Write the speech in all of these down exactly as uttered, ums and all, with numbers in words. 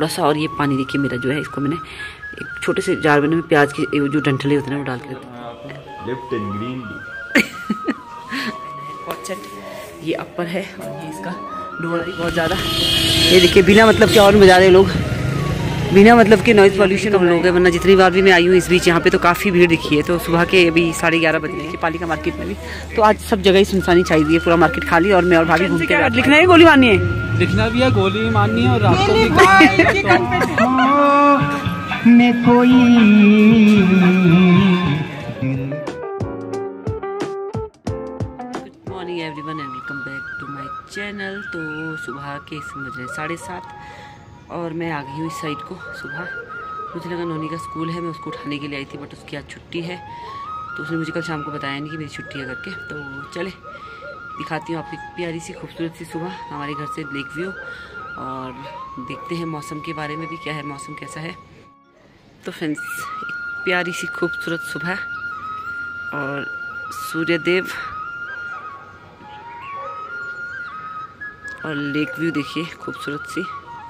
थोड़ा सा। और ये पानी देखिए मेरा जो है, इसको मैंने एक छोटे से जार में प्याज के जो डंठले होते हैं वो डाल के लेफ्ट एंड ग्रीन ये अपर है और ये इसका लोअर है। बहुत ज़्यादा ये देखिए बिना मतलब के और बजा रहे लोग, बिना मतलब के नॉइज़ पॉल्यूशन हम लोग है। वरना जितनी बार भी मैं आई हूँ इस बीच यहाँ पे तो काफ़ी भीड़ दिखी है। तो सुबह के अभी साढ़े ग्यारह बजे हैं पाली का मार्केट में भी, तो आज सब जगह ही सुनसानी चाहिए, पूरा मार्केट खाली। और मैं और भाभी घूमते हैं। लिखना है गोली मारनी है, लिखना भी है गोली मारनी है और रात को भी कोई everyone and welcome back to my channel. तो सुबह के बज रहे साढ़े सात और मैं आ गई हूँ इस साइड को। सुबह मुझे लगा नोनी का स्कूल है, मैं उसको उठाने के लिए आई थी, बट उसकी आज छुट्टी है। तो उसने मुझे कल शाम को बताया नहीं कि मेरी छुट्टी है करके। तो चले दिखाती हूँ आपको एक प्यारी सी खूबसूरत सी सुबह हमारे घर से लेक व्यू, और देखते हैं मौसम के बारे में भी क्या है, मौसम कैसा है। तो फ्रेंड्स एक प्यारी सी खूबसूरत सुबह और सूर्यदेव और लेक व्यू देखिए खूबसूरत सी।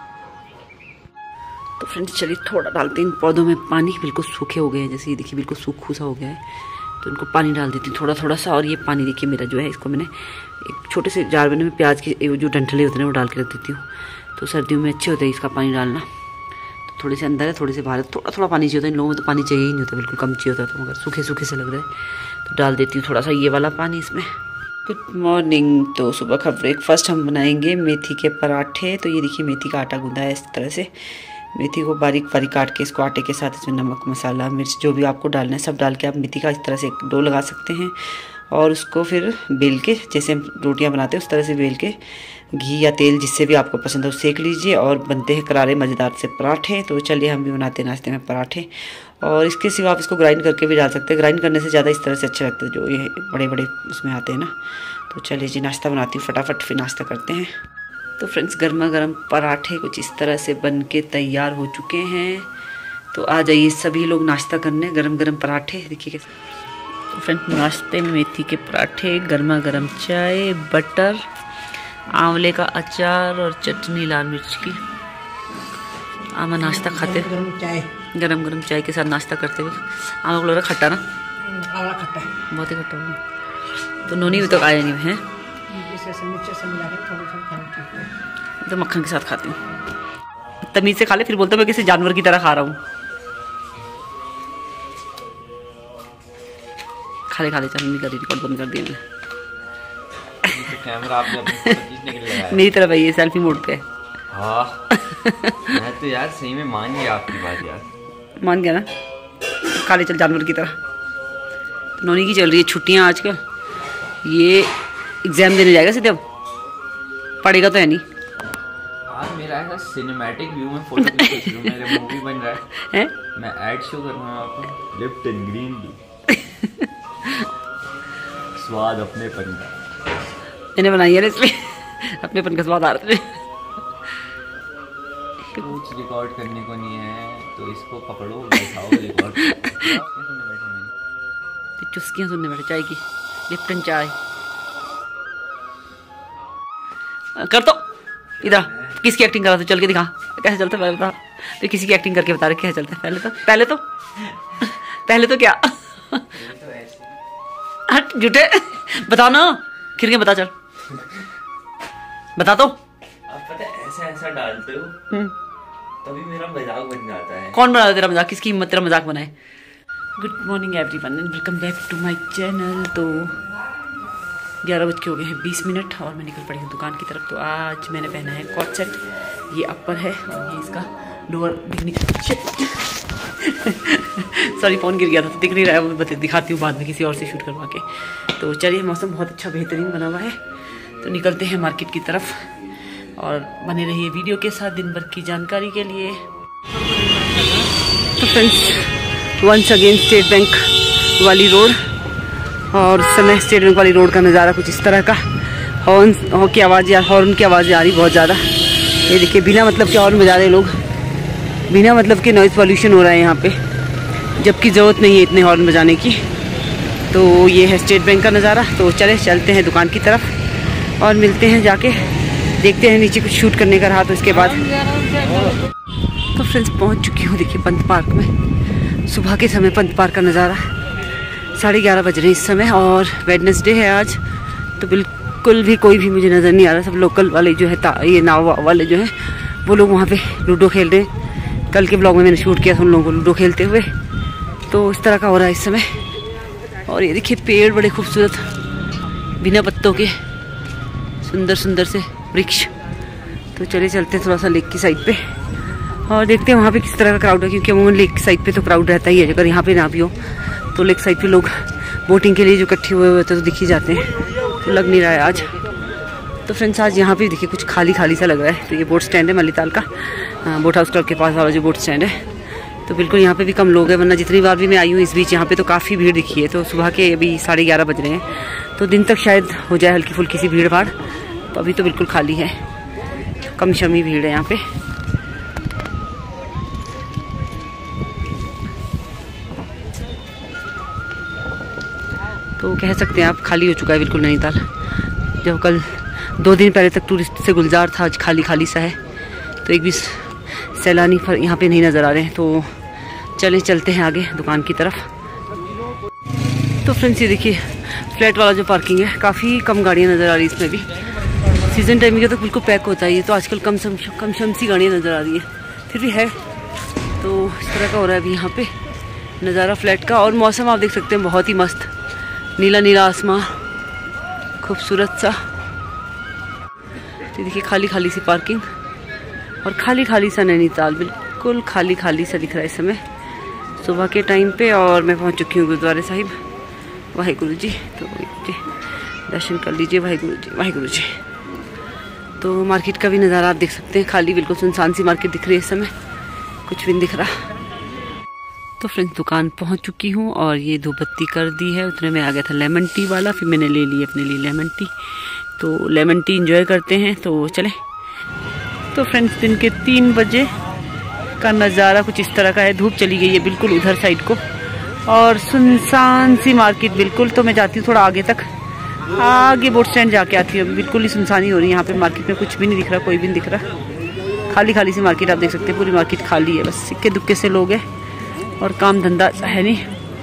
तो फ्रेंड्स चलिए थोड़ा डालते हैं इन पौधों में पानी, बिल्कुल सूखे हो गए हैं, जैसे ये देखिए बिल्कुल सूखा सा हो गया है। तो इनको पानी डाल देती हूँ थोड़ा थोड़ा सा। और ये पानी देखिए मेरा जो है, इसको मैंने एक छोटे से जार में प्याज के जो डंठले होते हैं वो डाल के रख देती हूँ। तो सर्दियों में अच्छे होते हैं इसका पानी डालना। तो थोड़े से अंदर है थोड़े से बाहर, थोड़ा थोड़ा पानी चाहिए होता है। इन लोगों में तो पानी चाहिए ही नहीं होता, बिल्कुल कम चाहिए होता है, तो मगर सूखे सूखे से लग रहा है। तो डाल देती हूँ थोड़ा सा ये वाला पानी इसमें। Good morning. तो सुबह का ब्रेकफास्ट हम बनाएंगे मेथी के पराठे। तो ये देखिए मेथी का आटा गूंदा है इस तरह से। मेथी को बारीक बारीक काट के इसको आटे के साथ इसमें नमक मसाला मिर्च जो भी आपको डालना है सब डाल के आप मेथी का इस तरह से डो लगा सकते हैं। और उसको फिर बेल के, जैसे हम रोटियां बनाते हैं उस तरह से बेल के घी या तेल जिससे भी आपको पसंद है उसे सेक लीजिए, और बनते हैं करारे मज़ेदार से पराठे। तो चलिए हम भी बनाते हैं नाश्ते में पराठे। और इसके सिवा आप इसको ग्राइंड करके भी डाल सकते हैं, ग्राइंड करने से ज़्यादा इस तरह से अच्छे लगते हैं जो ये बड़े बड़े उसमें आते हैं ना। तो चलिए जी नाश्ता बनाती हूँ फटाफट, फिर नाश्ता करते हैं। तो फ्रेंड्स गर्मा गर्म पराठे कुछ इस तरह से बन के तैयार हो चुके हैं। तो आ जाइए सभी लोग नाश्ता करने, गरम गरम पराठे देखिए कैसे। तो फ्रेंड्स नाश्ते में मेथी के पराठे, गर्मा गर्म चाय, बटर, आंवले का अचार और चटनी लाल मिर्च की। आमा नाश्ता खाते गरम चाय गरम गरम चाय के साथ नाश्ता करते हुए। आमा को लग रहा खट्टा ना, खट्टा है, बहुत ही खट्टा होगा। तो नोनी भी तो आया नहीं है, तो मक्खन के साथ खाती हूँ। तमीज से खा ले, फिर बोलते मैं किसी जानवर की तरह खा रहा हूँ। खा ले खा ले, चल नहीं कर, रिकॉर्ड बंद कर दिया मैंने। कैमरा आपने अपने खींचने के लिए लगाया मेरी तरफ है ये, सेल्फी मोड पे। हाँ मैं तो यार सही में मान गया आपकी बात यार, मान गया ना। खा ले चल जानवर की तरह। तो नोनी की चल रही है छुट्टियाँ आजकल, ये एग्जाम देने जाएगा सीधे, अब पढ़ेगा तो है नहीं। आज मेरा ऐसा सिनेमैटिक व्यू में फोटो खींच रहा हूं, मेरे मूवी बन रहा है, है? मैं ऐड शो कर रहा हूं आपको, लेफ्ट एंड ग्रीन दी स्वाद अपने पन का मैंने बनाई है इसलिए अपने पन का स्वाद आ रहा है। कुछ रिकॉर्ड करने को नहीं है तो इसको पकड़ो बैठाओ रिकॉर्ड। चुस्कियाँ सुनने बैठे चाय की, लिप्टन चाय। कर तो इधर किसकी एक्टिंग करा, तो चल के दिखा कैसे चलता है, पहले बता। फिर किसी की एक्टिंग करके बता रहे कैसे चलता है। पहले तो पहले तो पहले तो क्या हट झूठे बता ना, खिर के बता, चल बता। तो आप पता है ऐसा ऐसा डालते हो तभी मेरा मजाक बन जाता है। कौन बना तेरा मजाक, किसकी हिम्मत तेरा मजाक बनाए। Good morning everyone and welcome back to my channel. तो ग्यारह बज के हो गए हैं बीस मिनट और मैं निकल पड़ी हूँ दुकान की तरफ। तो आज मैंने पहना है कॉट सेट, ये अपर है और ये इसका लोअर दिखने सॉरी फ़ोन गिर गया था तो दिख नहीं रहा है, वो बता दिखाती हूँ बाद में किसी और से शूट करवा के। तो चलिए मौसम बहुत अच्छा बेहतरीन बना हुआ है, तो निकलते हैं मार्केट की तरफ और बने रहिए वीडियो के साथ दिन भर की जानकारी के लिए। तो friends once again state bank वाली रोड, और समय स्टेट बैंक वाली रोड का नज़ारा कुछ इस तरह का। हॉर्न हो की आवाज़ या हॉर्न की आवाज़ें आ रही बहुत ज़्यादा। ये देखिए बिना मतलब के हॉर्न बजा रहे लोग, बिना मतलब के नॉइज़ पॉल्यूशन हो रहा है यहाँ पे, जबकि ज़रूरत नहीं है इतने हॉर्न बजाने की। तो ये है स्टेट बैंक का नज़ारा। तो चले चलते हैं दुकान की तरफ और मिलते हैं जाके, देखते हैं नीचे कुछ शूट करने का रहा तो इसके बाद। तो फ्रेंड्स पहुंच चुकी हूँ देखिए पंत पार्क में। सुबह के समय पंत पार्क का नज़ारा, साढ़े ग्यारह बज रहे इस समय और वेडनेसडे है आज। तो बिल्कुल भी कोई भी मुझे नज़र नहीं आ रहा। सब लोकल वाले जो है, ये नाव वाले जो हैं, वो लोग वहाँ पे लूडो खेल रहे हैं। कल के ब्लॉग में मैंने शूट किया था उन लोगों को लूडो खेलते हुए। तो इस तरह का हो रहा है इस समय। और ये देखिए पेड़ बड़े खूबसूरत, बिना पत्तों के सुंदर सुंदर से वृक्ष। तो चले चलते हैं थोड़ा सा लेक की साइड पे और देखते हैं वहाँ पे किस तरह का क्राउड है, क्योंकि अमूमन लेक की साइड पे तो क्राउड रहता ही है। अगर यहाँ पे ना भी हो तो लेक साइड पे लोग बोटिंग के लिए जो इकट्ठे हुए हुए थे तो दिख ही जाते हैं। तो लग नहीं रहा है आज। तो फ्रेंड्स आज यहाँ पे देखिए कुछ खाली खाली सा लग रहा है। तो ये बोट स्टैंड है मलीताल का, बोट हाउस क्लब के पास वाला जो बोट स्टैंड है। तो बिल्कुल यहाँ पे भी कम लोग हैं, वरना जितनी बार भी मैं आई हूँ इस बीच यहाँ पे तो काफ़ी भीड़ दिखी है। तो सुबह के अभी साढ़े ग्यारह बज रहे हैं, तो दिन तक शायद हो जाए हल्की फुल्की सी भीड़ भाड़। तो अभी तो बिल्कुल खाली है, कम शमी भीड़ है यहाँ पे। तो कह सकते हैं आप खाली हो चुका है बिल्कुल नैनीताल। जब कल दो दिन पहले तक टूरिस्ट से गुलजार था, आज खाली खाली सा है। तो एक भी सैलानी यहाँ पे नहीं नज़र आ रहे हैं। तो चले चलते हैं आगे दुकान की तरफ। तो फ्रेंड्स ये देखिए फ्लैट वाला जो पार्किंग है, काफ़ी कम गाड़ियाँ नज़र आ रही है इसमें भी। सीज़न टाइम का तो बिल्कुल पैक होता है ये, तो आजकल कम सम कम शम सी गाड़ियाँ नज़र आ रही है, फिर भी है। तो इस तरह का हो रहा है अभी यहाँ पे नज़ारा फ्लैट का। और मौसम आप देख सकते हैं बहुत ही मस्त, नीला नीला आसमां, खूबसूरत सा। तो देखिए खाली खाली सी पार्किंग और खाली खाली सा नैनीताल, बिल्कुल खाली खाली सा दिख रहा है इस समय सुबह के टाइम पे। और मैं पहुंच चुकी हूँ गुरुद्वारे साहिब। वाहिगुरु जी, तो जी दर्शन कर लीजिए। वाहिगुरु जी, वाहिगुरु जी। तो मार्केट का भी नज़ारा आप देख सकते हैं, खाली बिल्कुल सुनसान सी मार्केट दिख रही है इस समय, कुछ भी नहीं दिख रहा। तो फ्रेंड्स दुकान पहुंच चुकी हूँ और ये धूप बत्ती कर दी है। उतने में आ गया था लेमन टी वाला, फिर मैंने ले ली अपने लिए लेमन टी। तो लेमन टी इंजॉय करते हैं, तो चले। तो फ्रेंड्स दिन के तीन बजे का नज़ारा कुछ इस तरह का है। धूप चली गई है बिल्कुल उधर साइड को और सुनसान सी मार्केट बिल्कुल। तो मैं जाती हूँ थोड़ा आगे तक, आगे बोट स्टैंड जाके आती हूँ। बिल्कुल ही सुनसानी हो रही है यहाँ पे मार्केट में, कुछ भी नहीं दिख रहा, कोई भी नहीं दिख रहा। खाली खाली सी मार्केट आप देख सकते हैं, पूरी मार्केट खाली है, बस सिक्के दुक्के से लोग हैं और काम धंधा है नहीं।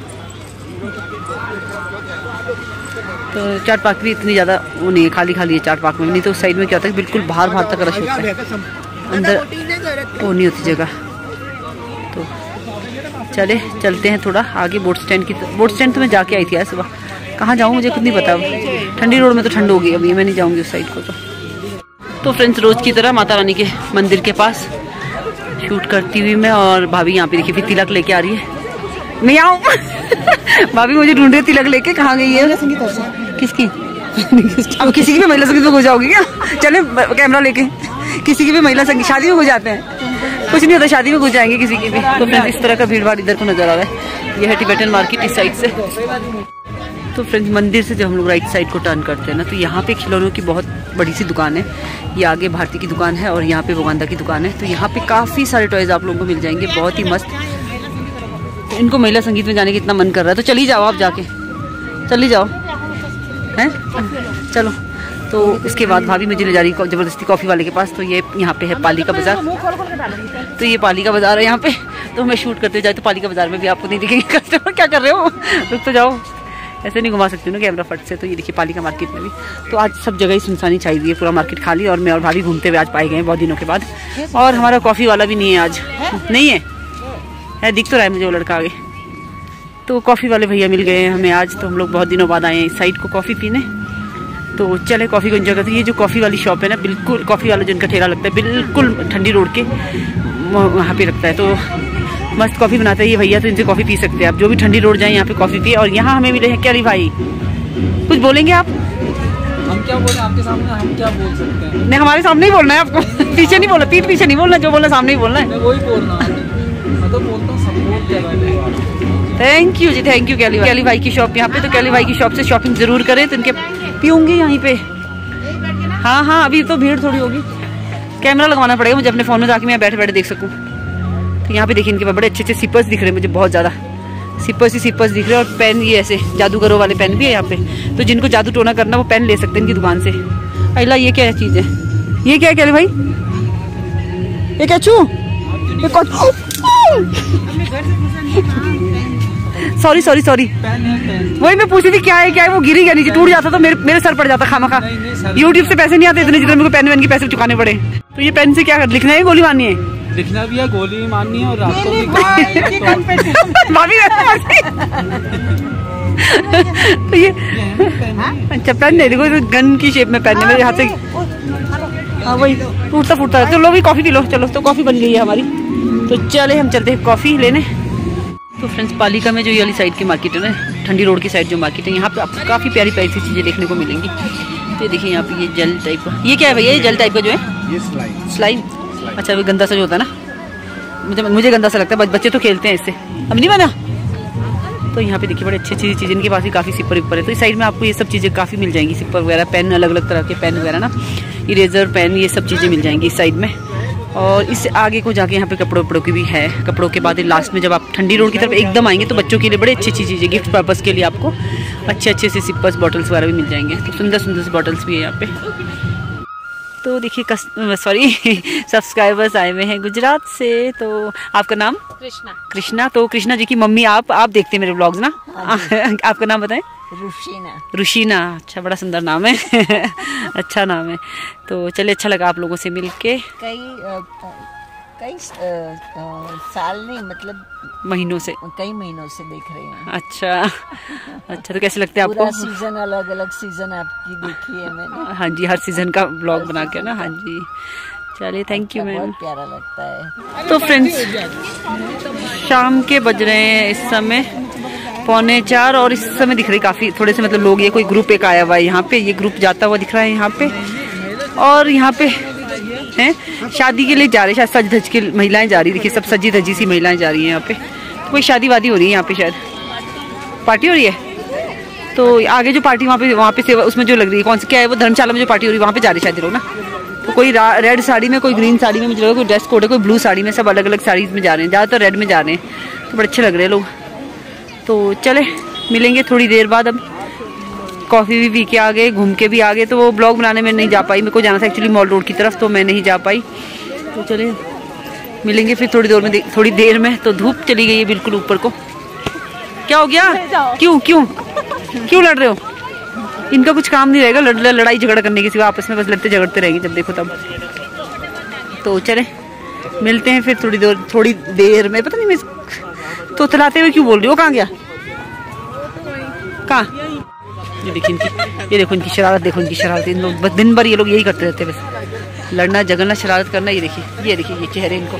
तो चाट पार्क भी इतनी ज़्यादा वो नहीं है, खाली खाली है चाट पार्क में। नहीं तो उस साइड में क्या होता है बिल्कुल बाहर बाहर तक रश होता है, अंदर वो नहीं होती जगह। तो चले चलते हैं थोड़ा आगे बोट स्टैंड की। बोट स्टैंड तो मैं जाके आई थी आज सुबह, कहाँ जाऊँ मुझे खुद नहीं पता। ठंडी रोड में तो ठंड होगी अभी, मैं नहीं जाऊँगी उस साइड को। तो तो फ्रेंड्स रोज़ की तरह माता रानी के मंदिर के पास शूट करती हुई मैं, और भाभी यहाँ पे देखिए फिर तिलक लेके आ रही है। मैं आऊँ भाभी मुझे ढूंढ रही है तिलक लेके, कहाँ गई है? किसकी? अब किसी की भी महिला संगीत में हो जाओगी क्या? चले कैमरा लेके, किसी की भी महिला संगीत शादी में हो जाते हैं, कुछ नहीं होता, शादी में घुस जाएंगे किसी की भी। तो फ्रेंड्स इस तरह का भीड़ भाड़ इधर को नजर आ रहा है। यह है टिबेटन मार्केट इस साइड से। तो फ्रेंड्स मंदिर से जब हम लोग राइट साइड को टर्न करते हैं ना, तो यहाँ पे खिलौनों की बहुत बड़ी सी दुकान है। ये आगे भारती की दुकान है और यहाँ पे वोगांदा की दुकान है। तो यहाँ पे काफ़ी सारे टॉयज आप लोगों को मिल जाएंगे, बहुत ही मस्त। तो इनको महिला संगीत में जाने की इतना मन कर रहा है, तो चली जाओ आप, जाके चली जाओ हैं, चलो। तो इसके बाद भाभी मुझे ले जा रही है जबरदस्ती कॉफ़ी वाले के पास। तो ये यहाँ पे है पाली का बाजार। तो ये पाली का बाजार है यहाँ पे। तो मैं शूट करते जाए तो पाली का बाजार में भी आपको नहीं दिखेंगे कस्टमर, क्या कर रहे हो, रुक तो जाओ, ऐसे नहीं घुमा सकती हूँ ना कैमरा फट से। तो ये देखिए पाली का मार्केट में भी तो आज सब जगह ही सुनसानी चाहिए, पूरा मार्केट खाली। और मैं और भाभी घूमते हुए आज पाए गए बहुत दिनों के बाद। और हमारा कॉफ़ी वाला भी नहीं है आज, नहीं है, है दिख तो रहा है मुझे वो लड़का आगे। तो कॉफ़ी वाले भैया मिल गए हैं हमें आज। तो हम लोग बहुत दिनों बाद आए हैं इस साइड को कॉफ़ी पीने। तो चले कॉफ़ी को एंजॉय करते हैं। ये जो कॉफ़ी वाली शॉप है ना, बिल्कुल कॉफ़ी वाला जिनका ठेला लगता है बिल्कुल ठंडी रोड के वहाँ पे लगता है। तो मस्त कॉफ़ी बनाता है ये भैया, तो इनसे कॉफ़ी पी सकते हैं आप, जो भी ठंडी रोड जाए यहाँ पे कॉफ़ी पिए। और यहाँ हमें मिले हैं क्या भाई, कुछ बोलेंगे आप? हम क्या बोले आपके सामने, हम क्या बोल सकते हैं? नहीं हमारे सामने ही बोलना है आपको, पीछे नहीं बोलना, पीठ पीछे नहीं बोलना, जो बोलना सामने ही बोलना है। वही बोलना, मैं तो बोलता हूँ सपोर्ट करवाने। थैंक यू जी, थैंक यू। कैली कैली भाई की शॉप यहाँ पे, तो कैली भाई की शॉप से शॉपिंग जरूर करें। तो इनके पीऊँगी यहीं पे। हाँ हाँ अभी तो भीड़ थोड़ी होगी, कैमरा लगवाना पड़ेगा मुझे अपने फ़ोन में ताकि मैं बैठे बैठे देख सकूँ। तो यहाँ पे देखिए इनके बड़े अच्छे अच्छे सिपर्स दिख रहे हैं मुझे, बहुत ज़्यादा सिपर्स ही सिपर्स दिख रहे हैं। और पेन ये ऐसे जादूगरों वाले पेन भी है यहाँ पे। तो जिनको जादू टोना करना वो पेन ले सकते हैं इनकी दुकान से। अल्लाह ये क्या चीज़ है, ये क्या है कैली भाई, ये क्या छू सॉरी सॉरी सॉरी वही मैं पूछी थी क्या है क्या है, वो गिरी गया नीचे, टूट जाता तो मेरे मेरे सर पड़ जाता खामा खा। यूट्यूब से पैसे नहीं आते इतने जितने मेरे को पेन वेन के पैसे चुकाने पड़े। तो ये पेन से क्या कर, लिखना है गोली मारनी है? लिखना भी है, गोली भी मारनी है और रात को भी तो ये अच्छा पेन नहीं, देखो गन की शेप में पेन है मेरे हाथ से। हाँ वही टूटता फूटता है। चलो भी कॉफी पी लो। चलो तो कॉफी बन गई है हमारी, तो चले हम चलते हैं कॉफी लेने। तो फ्रेंड्स पालिका में जो ये वाली साइड की मार्केट है ना, ठंडी रोड की साइड जो मार्केट है, यहाँ पे आपको काफ़ी प्यारी प्यारी सी चीज़ें देखने को मिलेंगी। तो ये देखिए यहाँ पे ये जेल टाइप का, ये क्या है भैया? ये जेल टाइप का जो है ये स्लाइम। स्लाइम। अच्छा वो गंदा सा जो होता है ना, मुझे मुझे गंदा सा लगता है, बच्चे तो खेलते हैं इससे, अब नहीं बना। तो यहाँ पे देखिए बड़े अच्छी अच्छी चीज़ें, इनके पास भी काफ़ी सिपर विपर है। तो इस साइड में आपको ये सब चीज़ें काफ़ी मिल जाएंगी, सिपर वगैरह, पेन, अलग अलग तरह के पेन वगैरह ना, इरेजर, पेन, ये सब चीज़ें मिल जाएंगी इस साइड में। और इससे आगे को जाके यहाँ पे कपड़ों वपड़ों की भी है। कपड़ों के बाद लास्ट में जब आप ठंडी रोड की तरफ एकदम आएंगे तो बच्चों के लिए बड़े अच्छी अच्छी चीज़ें, गिफ्ट पर्पज़ के लिए आपको अच्छे अच्छे से सिपर्स, बॉटल्स वगैरह भी मिल जाएंगे। तो सुंदर सुंदर से बॉटल्स भी है यहाँ पे। तो देखिए सॉरी सब्सक्राइबर्स आए हुए हैं गुजरात से। तो आपका नाम? कृष्णा। कृष्णा। तो कृष्णा जी की मम्मी आप आप देखते हैं मेरे व्लॉग्स ना? आपका नाम बताएं। रुशीना। रुशीना, अच्छा बड़ा सुंदर नाम है अच्छा नाम है। तो चलिए अच्छा लगा आप लोगों से मिलके। कई आ, कई आ, साल नहीं, मतलब महीनों से, कई महीनों से देख रहे हैं। अच्छा अच्छा। तो कैसे लगते हैं आपको? सीजन, अलग अलग सीजन आपकी देखी है मैंने। हाँ जी, हर सीजन का ब्लॉग बना के ना। हाँ जी चलिए, थैंक यू मैम। बहुत प्यारा लगता है। तो फ्रेंड्स शाम के बज रहे हैं इस समय पौने चार, और इस समय दिख रही काफी थोड़े से मतलब लोग, ये कोई ग्रुप एक आया हुआ है यहाँ पे, ये ग्रुप जाता हुआ दिख रहा है यहाँ पे। और यहाँ पे हैं शादी के लिए जा रहे हैं, शायद सज धज के महिलाएं जा रही, देखिए सब सजी धजी सी महिलाएं जा रही हैं यहाँ पे। तो कोई शादी वादी हो रही है यहाँ पे, शायद पार्टी हो रही है। तो आगे जो पार्टी वहाँ पे वहाँ पे सेवा उसमें जो लग रही है, कौन सी क्या है वो, धर्मशाला में जो पार्टी हो रही है वहाँ पे जा रहे शायद लोग ना। तो कोई रेड साड़ी में, कोई ग्रीन साड़ी में, मुझे लगा कोई ड्रेस कोड है, कोई ब्लू साड़ी में, सब अलग अलग साड़ीज में जा रहे हैं, ज़्यादातर रेड में जा रहे हैं। तो बड़े अच्छे लग रहे हैं लोग। तो चले मिलेंगे थोड़ी देर बाद। अब कॉफ़ी भी पी के आ गए, घूम के भी आ गए। तो वो ब्लॉग बनाने में नहीं जा पाई, मेरे को जाना था एक्चुअली मॉल रोड की तरफ, तो मैं नहीं जा पाई। तो चले मिलेंगे फिर थोड़ी देर में, थोड़ी देर में। तो धूप चली गई है बिल्कुल ऊपर को। क्या हो गया? क्यों क्यों क्यों लड़ रहे हो? इनका कुछ काम नहीं रहेगा लड़ लड़ाई झगड़ा करने के सिवा, आपस में बस लड़ते झगड़ते रहेंगे जब देखो तब। तो चले मिलते हैं फिर थोड़ी देर थोड़ी देर में। पता नहीं मैं तो चलाते हुए क्यों बोल रही हो, कहाँ गया? कहाँ? ये देखो इनकी, ये देखो इनकी शरारत, देखो इनकी शरारत। इन लोग बस दिन भर ये लोग यही करते रहते हैं, बस लड़ना झगड़ना शरारत करना। ये देखिए ये देखिए ये चेहरे इनको।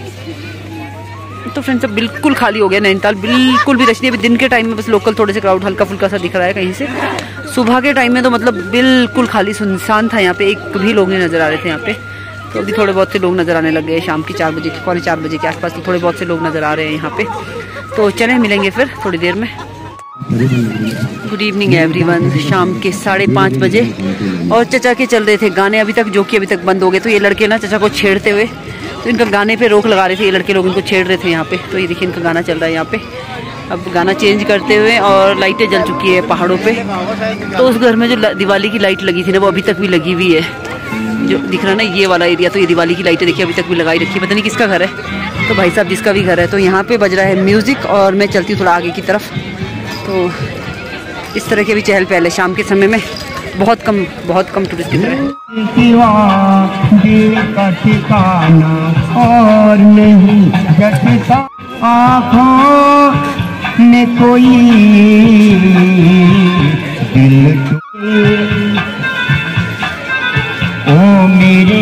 तो फ्रेंड्स अब बिल्कुल खाली हो गया नैनीताल, बिल्कुल भी रश नहीं। अभी दिन के टाइम में बस लोकल थोड़े से क्राउड हल्का फुल्का सा दिख रहा है कहीं से। सुबह के टाइम में तो मतलब बिल्कुल खाली सुनसान था यहाँ पे, एक भी लोग नहीं नजर आ रहे थे यहाँ पे। तो अभी थोड़े बहुत से लोग नजर आने लग गए शाम की चार बजे पौने चार बजे के आसपास। तो थोड़े बहुत से लोग नजर आ रहे हैं यहाँ पे। तो चले मिलेंगे फिर थोड़ी देर में। Good evening everyone. शाम के साढ़े पाँच बजे और चचा के चल रहे थे गाने अभी तक, जो कि अभी तक बंद हो गए। तो ये लड़के ना चचा को छेड़ते हुए, तो इनका गाने पे रोक लगा रहे थे ये लड़के लोग, इनको छेड़ रहे थे यहाँ पे। तो ये देखिए इनका गाना चल रहा है यहाँ पे। अब गाना चेंज करते हुए, और लाइटें जल चुकी है पहाड़ों पे। तो उस घर में जो दिवाली की लाइट लगी थी ना, वो अभी तक भी लगी हुई है, जो दिख रहा है ना ये वाला एरिया। तो ये दिवाली की लाइटें देखिए अभी तक भी लगाई रखी है, पता नहीं किसका घर है। तो भाई साहब जिसका भी घर है। तो यहाँ पे बज रहा है म्यूजिक, और मैं चलती हूँ थोड़ा आगे की तरफ। तो इस तरह के भी चहल पहल है शाम के समय में, बहुत कम बहुत कम टूरिस्ट दिख रहे हैं। और नहीं आँखों में कोई दिल ओ मेरे।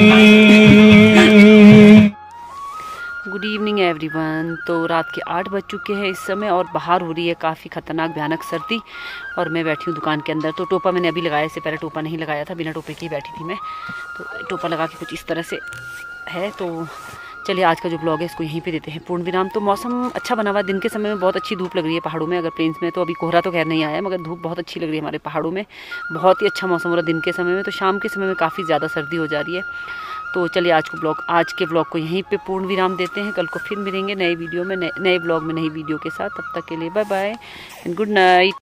Good evening everyone. तो रात के आठ बज चुके हैं इस समय, और बाहर हो रही है काफ़ी खतरनाक भयानक सर्दी, और मैं बैठी हूँ दुकान के अंदर। तो टोपा मैंने अभी लगाया, इससे पहले टोपा नहीं लगाया था, बिना टोपे की बैठी थी मैं। तो टोपा लगा के कुछ इस तरह से है। तो चलिए आज का जो ब्लॉग है इसको यहीं पे देते हैं पूर्ण विराम। तो मौसम अच्छा बना हुआ, दिन के समय में बहुत अच्छी धूप लग रही है पहाड़ों में। अगर प्लेन्स में तो अभी कोहरा तो खैर नहीं आया, मगर धूप बहुत अच्छी लग रही है हमारे पहाड़ों में। बहुत ही अच्छा मौसम हो रहा है दिन के समय में। तो शाम के समय में काफ़ी ज़्यादा सर्दी हो जा रही है। तो चलिए आज को ब्लॉग आज के ब्लॉग को यहीं पे पूर्ण विराम देते हैं। कल को फिर मिलेंगे नए वीडियो में, नए नए ब्लॉग में, नई वीडियो के साथ। तब तक के लिए bye bye and good night.